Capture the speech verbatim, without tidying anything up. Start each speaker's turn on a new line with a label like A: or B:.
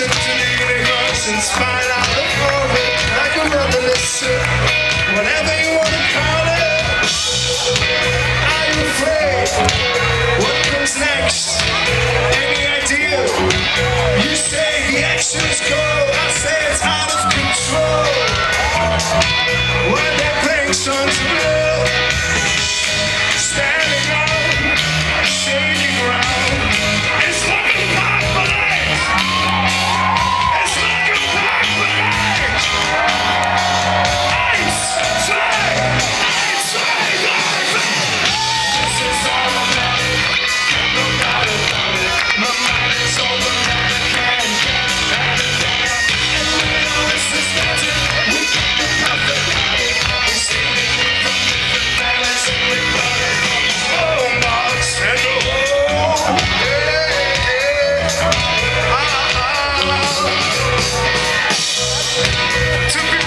A: listen to the universe and smile out the orbit like a reminiscent, whatever you want to call it. Are you afraid? What comes next? Any idea? You say the actions go, I say it's out of control. When they're playing songs of love, standing on shady ground, it's like a park parade. It's like a park parade. Ice, flag, ice, flag, ice. This is all about it. No doubt about it. My mind is over and I can't get out of there. And we know this is magic. We got the perfect habit. We see it from different planets and we got it from the whole Mars and the whole. Yeah, yeah. Ah, ah, ah. To be